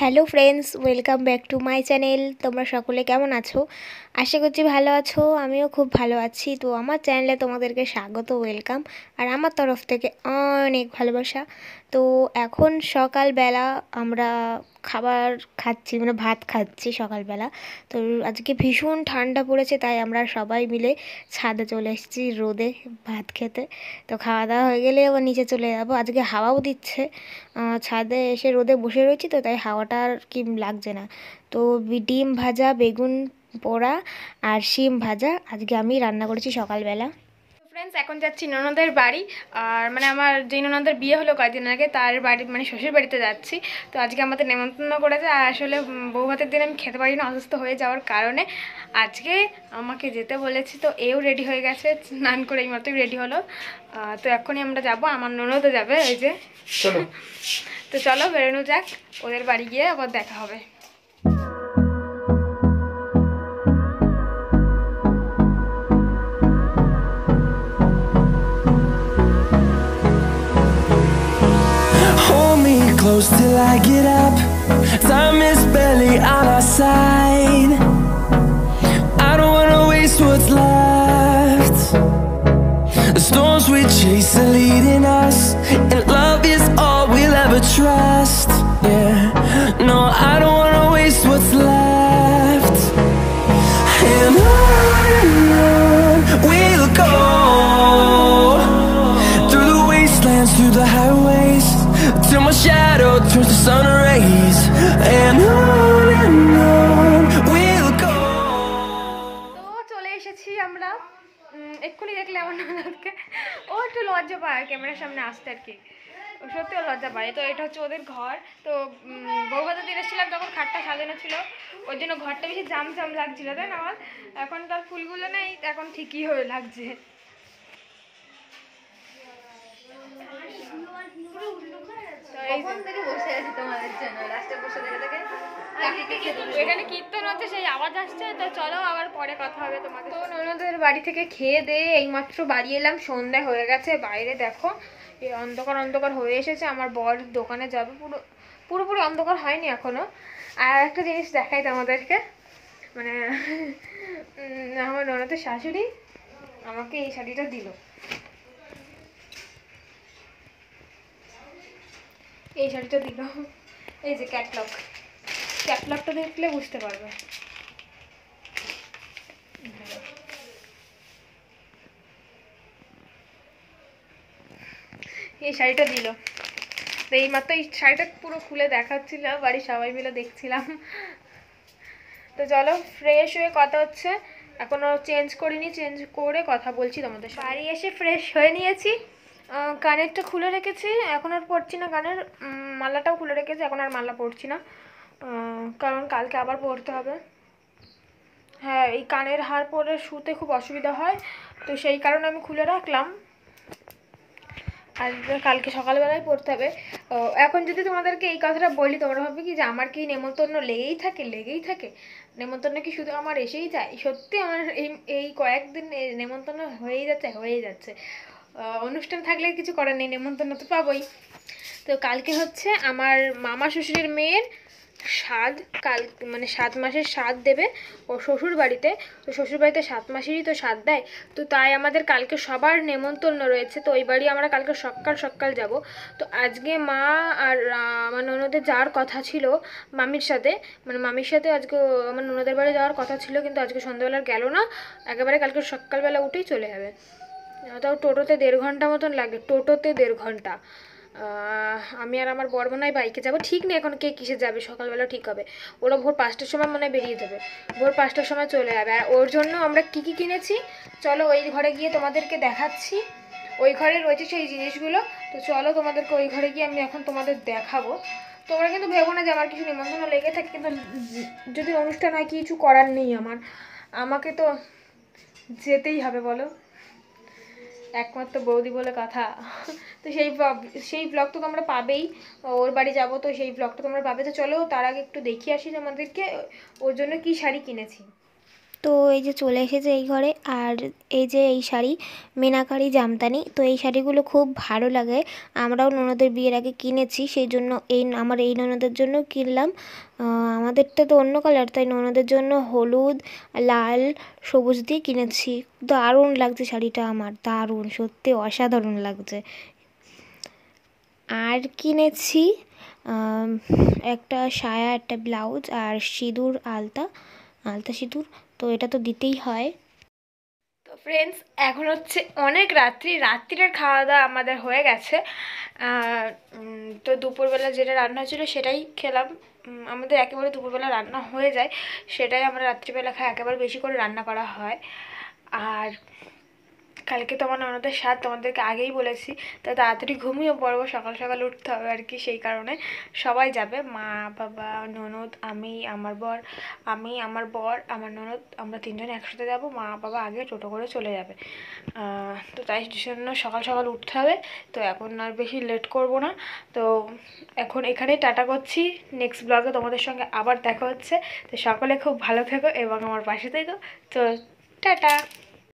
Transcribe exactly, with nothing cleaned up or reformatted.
Hello friends, welcome back to my channel. তোমরা সকলে কেমন আছো? আশা করছি ভালো আছো। আমিও খুব ভালো আছি। তো আমার চ্যানেলে তোমাদেরকে স্বাগত, ওয়েলকাম। আর আমার তরফ থেকে অনেক ভালোবাসা। তো এখন সকালবেলা আমরা খাবার খাচ্ছি, মানে ভাত খাচ্ছি সকালবেলা। তো আজকে ভীষণ ঠান্ডা পড়েছে, তাই আমরা সবাই মিলে ছাদে চলে এসেছি রোদে ভাত খেতে। তো খাওয়া দাওয়া হয়ে গেলে আবার নিচে চলে যাবো। আজকে হাওয়াও দিচ্ছে, ছাদে এসে রোদে বসে রয়েছি, তো তাই হাওয়াটা আর কি লাগছে না। তো ডিম ভাজা, বেগুন পোড়া আর শিম ভাজা আজকে আমি রান্না করেছি সকালবেলা। ফ্রেন্ডস, এখন যাচ্ছি ননদের বাড়ি। আর মানে আমার যে ননদের বিয়ে হলো কয়েকদিন আগে, তার বাড়ি মানে শ্বশুর বাড়িতে যাচ্ছি। তো আজকে আমাদের নেমন্তন্ন করেছে। আর আসলে বউ ভাতের দিন আমি খেতে পারি না, অসুস্থ হয়ে যাওয়ার কারণে আজকে আমাকে যেতে বলেছি। তো এও রেডি হয়ে গেছে, স্নান করে এই মতোই রেডি হলো। তো এখনই আমরা যাব, আমার ননদও যাবে, এই যে। তো চলো বেরোনো যাক, ওদের বাড়ি গিয়ে আবার দেখা হবে। Close till I get up. Time is barely on our side. I don't wanna waste what's left. The storms we chase are leading us, and love is all we'll ever trust. Yeah, no, I don't wanna waste what's left. And on and on we'll go, through the wastelands, through the highways, till my shadow turns to sun rays. And on and on we'll go. তো চলে এসেছি আমরা। এক্ষুনি দেখলে আমার ননদকে, ও একটু লজ্জা পায় ক্যামেরার সামনে আসতে আর কি, সত্যিও লজ্জা পায়। তো এটা হচ্ছে ওদের ঘর। তো বউ ভাতের দিন এসেছিলাম তখন খাটটা সাজানো ছিল, ওই জন্য ঘরটা বেশি জাম জাম লাগছিল, তাই না? আমার এখন তার ফুলগুলো নেই, এখন ঠিকই হয়ে লাগছে। এখানে কীর্তন হচ্ছে, সেই আওয়াজ আসছে। তো চলো আবার পরে কথা হবে তোমাদের। তো ননদের বাড়ি থেকে খেয়ে দিয়ে এইমাত্র বাড়ি এলাম, সন্ধ্যা হয়ে গেছে। বাইরে দেখো এই অন্ধকার অন্ধকার হয়ে এসেছে। আমার বর দোকানে যাবে, পুরো পুরোপুরি অন্ধকার হয়নি এখনো। আর একটা জিনিস দেখাই তোমাদেরকে, মানে আমার ননদের শাশুড়ি আমাকে এই শাড়িটা দিল। এই শাড়িটা দিল, এই যে ক্যাটলগ, ক্যাটলগটা দেখলে বুঝতে পারবে। এই শাড়িটা দিল। তো এই মাত্র এই শাড়িটা পুরো খুলে দেখাচ্ছিল, বাড়ির সবাই মিলে দেখছিলাম। তো চলো ফ্রেশ হয়ে কথা হচ্ছে, এখনও চেঞ্জ করিনি, চেঞ্জ করে কথা বলছি তোমাদের। বাড়ি এসে ফ্রেশ হয়ে নিয়েছি, কানেরটা খুলে রেখেছি, এখন আর পরছি না। কানের মালাটাও খুলে রেখেছি, এখন আর মালা পরছি না, কারণ কালকে আবার পরতে হবে। হ্যাঁ, এই কানের হার পরে শুতে খুব অসুবিধা হয়, তো সেই কারণে আমি খুলে রাখলাম। আর কালকে সকালবেলায় পড়তে হবে। এখন যদি তোমাদেরকে এই কথাটা বলি, তোমরা ভাববে কি যে আমার কি নেমন্তন্ন লেগেই থাকে লেগেই থাকে নেমন্তন্ন কি শুধু আমার এসেই যায়? সত্যি আমার এই এই কয়েকদিন নেমন্তন্ন হয়েই যাচ্ছে হয়েই যাচ্ছে অনুষ্ঠান থাকলে কিছু করার নেই, নেমন্তন্ন তো পাবোই। তো কালকে হচ্ছে আমার মামা শ্বশুরের মেয়ের সাত, কাল মানে সাত মাসের সাত দেবে ও শ্বশুর বাড়িতে। তো শ্বশুর বাড়িতে সাত মাসেরই তো সাত দেয়, তো তাই আমাদের কালকে সবার নেমন্তন্ন রয়েছে। তো ওই বাড়ি আমরা কালকে সকাল সকাল যাব। তো আজকে মা আর আমার ননদের যাওয়ার কথা ছিল মামির সাথে, মানে মামির সাথে আজকে আমার ননদের বাড়ি যাওয়ার কথা ছিল, কিন্তু আজকে সন্ধ্যাবেলা গেল না, একেবারে কালকে সকালবেলা উঠেই চলে যাবে। তাও টোটোতে দেড় ঘন্টা মতন লাগে, টোটোতে দেড় ঘন্টা। আমি আর আমার বর মনে হয় বাইকে যাবো, ঠিক নেই এখন কে কিসে যাবে, সকালবেলা ঠিক হবে। ওরা ভোর পাঁচটার সময় মনে হয় বেরিয়ে যাবে, ভোর পাঁচটার সময় চলে যাবে। আর ওর জন্য আমরা কী কী কিনেছি চলো ওই ঘরে গিয়ে তোমাদেরকে দেখাচ্ছি। ওই ঘরে রয়েছে সেই জিনিসগুলো, তো চলো তোমাদেরকে ওই ঘরে গিয়ে আমি এখন তোমাদের দেখাবো। তোমরা কিন্তু ভেবো না যে আমার কিছু নিমন্ত্রণ লেগে থাকে, কিন্তু যদি অনুষ্ঠান হয় কিছু করার নেই আমার, আমাকে তো যেতেই হবে বলো, একমাত্র বৌদি বলে কথা। তো সেই সেই ব্লগ তো তোমরা পাবেই, ওর বাড়ি যাবো তো সেই ব্লগটা তোমরা পাবে। তো চলো তার আগে একটু দেখিয়ে আসি তোমাদেরকে ওর জন্য কি শাড়ি কিনেছি। তো এই যে চলে এসেছে এই ঘরে। আর এই যে এই শাড়ি মিনাকারি জামদানি, তো এই শাড়িগুলো খুব ভালো লাগে। আমরাও ননদের বিয়ের আগে কিনেছি, সেই জন্য এই আমার এই ননদের জন্য কিনলাম। আমাদেরটা তো অন্য কালার, তাই ননদের জন্য হলুদ, লাল, সবুজ দিয়ে কিনেছি। দারুণ লাগছে শাড়িটা আমার, দারুণ, সত্যি অসাধারণ লাগছে। আর কিনেছি একটা সায়া, একটা ব্লাউজ আর সিঁদুর, আলতা আলতা সিঁদুর, তো এটা তো দিতেই হয়। তো ফ্রেন্ডস, এখন হচ্ছে অনেক রাত্রি, রাত্রির খাওয়া দাওয়া আমাদের হয়ে গেছে। তো দুপুরবেলা যেটা রান্না ছিল সেটাই খেলাম। আমাদের একেবারে দুপুরবেলা রান্না হয়ে যায়, সেটাই আমরা রাত্রিবেলা খাই, একেবারে বেশি করে রান্না করা হয়। আর কালকে তো আমার ননদের সাথ, তোমাদেরকে আগেই বলেছি, তাই তাড়াতাড়ি ঘুমিয়ে পড়বো, সকাল সকাল উঠতে হবে আর কি, সেই কারণে সবাই যাবে, মা, বাবা, ননদ, আমি, আমার বর, আমি, আমার বর, আমার ননদ, আমরা তিনজনে একসাথে যাব। মা বাবা আগে টোটো করে চলে যাবে। তো তাই জন্য সকাল সকাল উঠতে হবে। তো এখন আর বেশি লেট করব না। তো এখন এখানেই টাটা করছি। নেক্সট ব্লগে তোমাদের সঙ্গে আবার দেখা হচ্ছে। তো সকলে খুব ভালো থেকো এবং আমার পাশে থেকো। তো টাটা।